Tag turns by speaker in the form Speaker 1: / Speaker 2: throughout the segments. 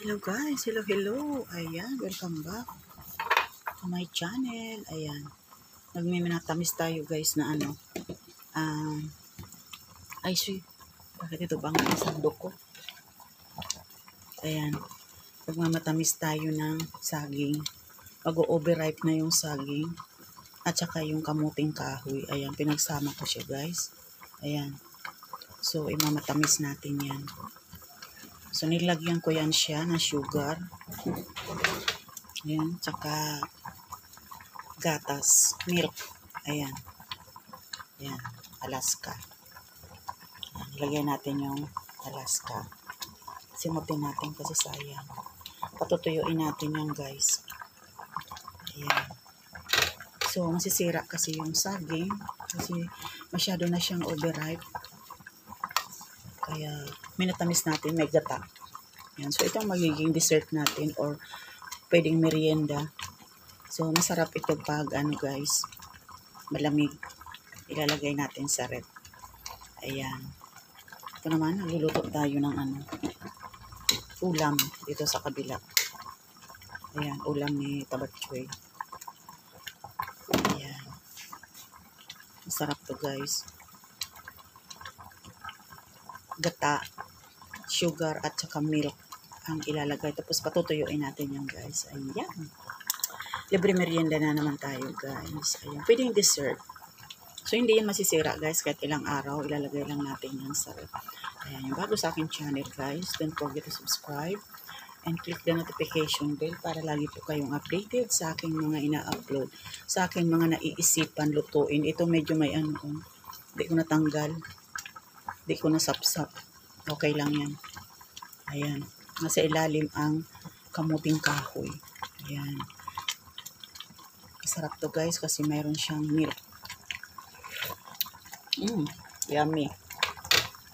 Speaker 1: Hello guys, hello. Ayan, welcome back to my channel. Ayan, nagmiminatamis tayo guys na ano. Ay, bakit ito bang sandok ko? Ayan, nagmamatamis tayo ng saging. Mag-overripe na yung saging. At saka yung kamuting kahoy. Ayan, pinagsama ko siya guys. Ayan. So, imamatamis natin yan. So, nilagyan ko yan siya ng sugar. Ayan, tsaka gatas, milk. Ayan. Ayan, Alaska. Ayan, ilagay natin yung Alaska. Simutin natin kasi sayang. Patutuyuin natin yan guys. Ayan. So, masisira kasi yung saging. Kasi masyado na siyang overripe. Kaya, minatamis natin, may gata. Ayan. So, ito ang magiging dessert natin or pwedeng merienda. So, masarap ito pag ano guys, malamig. Ilalagay natin sa ref. Ayan. Ito naman, nagluluto tayo ng ano, ulam dito sa kabila. Ayan, ulam ni Tabatchoy. Ayan. Masarap to guys. Gata, sugar at saka milk ang ilalagay. Tapos patutuyuin natin yan guys. Ayan. Libre merienda na naman tayo guys. Ayan. Pwedeng dessert. So, hindi yan masisira guys. Kahit ilang araw, ilalagay lang natin yan sa ref. Ayan. Yung bago sa aking channel guys, don't forget to subscribe and click the notification bell para lagi po kayong updated sa aking mga ina-upload. Sa aking mga naiisipan lutuin. Ito medyo may ano. Hindi ko natanggal. Hindi ko nasapsap. Okay lang yan. Ayan. Nasa ilalim ang kamuting kahoy. Ayan. Masarap to guys kasi mayroon siyang milk. Yummy.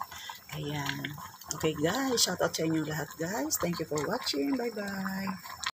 Speaker 1: Ayan. Okay guys, shout out sa inyo lahat guys. Thank you for watching. Bye bye.